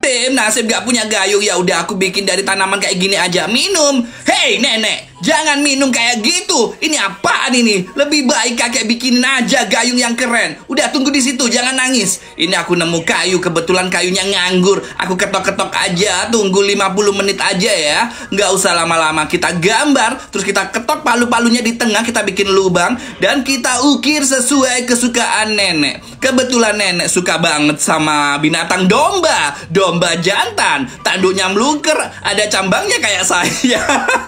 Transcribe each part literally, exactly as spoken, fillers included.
Tim, nasib gak punya gayung. Ya udah aku bikin dari tanaman kayak gini aja. Minum. Hei nenek, jangan minum kayak gitu. Ini apaan ini? Lebih baik kakek bikinin aja gayung yang keren. Udah tunggu di situ, jangan nangis. Ini aku nemu kayu, kebetulan kayunya nganggur. Aku ketok-ketok aja, tunggu lima puluh menit aja ya. Nggak usah lama-lama, kita gambar. Terus kita ketok palu-palunya di tengah, kita bikin lubang. Dan kita ukir sesuai kesukaan nenek. Kebetulan nenek suka banget sama binatang domba. Domba jantan, tanduknya melungker, ada cambangnya kayak saya.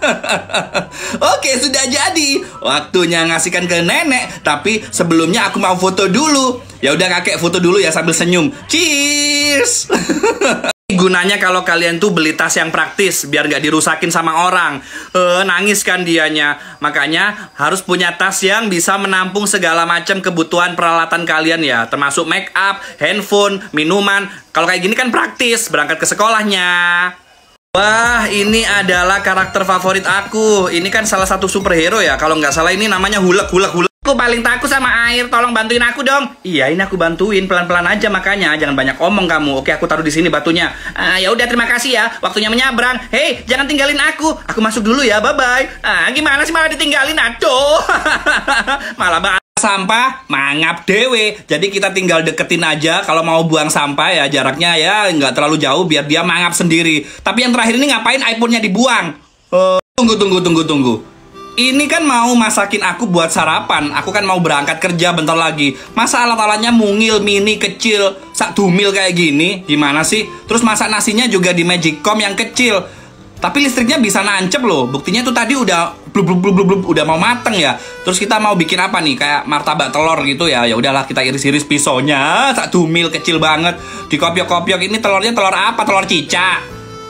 Oke, sudah jadi. Waktunya ngasihkan ke nenek. Tapi sebelumnya aku mau foto dulu. Ya udah kakek, foto dulu ya sambil senyum. Cheers. Gunanya kalau kalian tuh beli tas yang praktis biar gak dirusakin sama orang. eh, Nangis kan dianya. Makanya harus punya tas yang bisa menampung segala macam kebutuhan peralatan kalian ya, termasuk make up, handphone, minuman. Kalau kayak gini kan praktis berangkat ke sekolahnya. Wah, ini adalah karakter favorit aku. Ini kan salah satu superhero ya. Kalau nggak salah ini namanya Hulk, Hulk, Hulk. Aku paling takut sama air. Tolong bantuin aku dong. Iya, ini aku bantuin pelan-pelan aja, makanya jangan banyak omong kamu. Oke, aku taruh di sini batunya. Ah, ya udah, terima kasih ya. Waktunya menyabrang. Hei, jangan tinggalin aku. Aku masuk dulu ya. Bye bye. Ah, gimana sih malah ditinggalin? Aduh. Malah banget. Sampah mangap dewe. Jadi kita tinggal deketin aja kalau mau buang sampah ya, jaraknya ya nggak terlalu jauh biar dia mangap sendiri. Tapi yang terakhir ini ngapain iPhone-nya dibuang? Uh, tunggu tunggu tunggu tunggu. Ini kan mau masakin aku buat sarapan. Aku kan mau berangkat kerja bentar lagi. Masa alat-alatnya mungil, mini, kecil, sak dumil kayak gini? Gimana sih? Terus masak nasinya juga di Magicom yang kecil. Tapi listriknya bisa nancep loh. Buktinya tuh tadi udah blub blub blub blub udah mau mateng ya. Terus kita mau bikin apa nih? Kayak martabak telur gitu ya. Ya udahlah, kita iris-iris pisaunya. Sak dumil kecil banget. Dikopiok-kopiok. Ini telurnya telur apa? Telur cicak.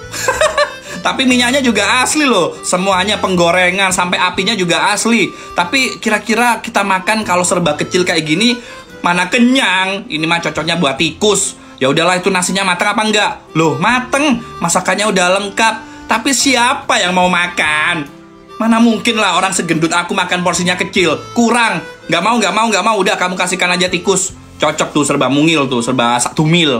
Tapi minyaknya juga asli loh. Semuanya penggorengan sampai apinya juga asli. Tapi kira-kira kita makan kalau serba kecil kayak gini mana kenyang? Ini mah cocoknya buat tikus. Ya udahlah, itu nasinya mateng apa enggak? Loh, mateng. Masakannya udah lengkap. Tapi siapa yang mau makan? Mana mungkin lah orang segendut aku makan porsinya kecil. Kurang. Nggak mau, nggak mau, nggak mau. Udah, kamu kasihkan aja tikus. Cocok tuh, serba mungil tuh. Serba satu mil.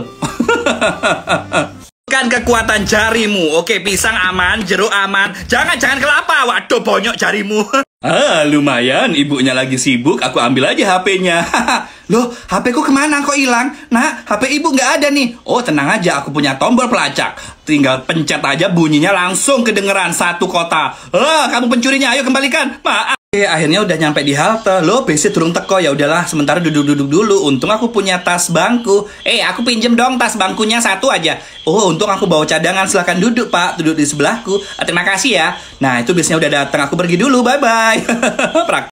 Kan kekuatan jarimu. Oke, pisang aman, jeruk aman. Jangan, jangan kelapa. Waduh, bonyok jarimu. Ah, lumayan. Ibunya lagi sibuk. Aku ambil aja H P-nya. Loh, H P-ku kemana kok hilang? Nah, H P ibu nggak ada nih. Oh, tenang aja. Aku punya tombol pelacak. Tinggal pencet aja, bunyinya langsung kedengeran satu kota. Ah, kamu pencurinya. Ayo kembalikan. Maaf. Oke, akhirnya udah nyampe di halte. Loh, besi turun teko. Ya udahlah, sementara duduk-duduk dulu. Untung aku punya tas bangku. Eh, aku pinjem dong tas bangkunya satu aja. Oh, untung aku bawa cadangan. Silahkan duduk, Pak. Duduk di sebelahku. Terima kasih ya. Nah, itu bisnya udah datang. Aku pergi dulu. Bye-bye.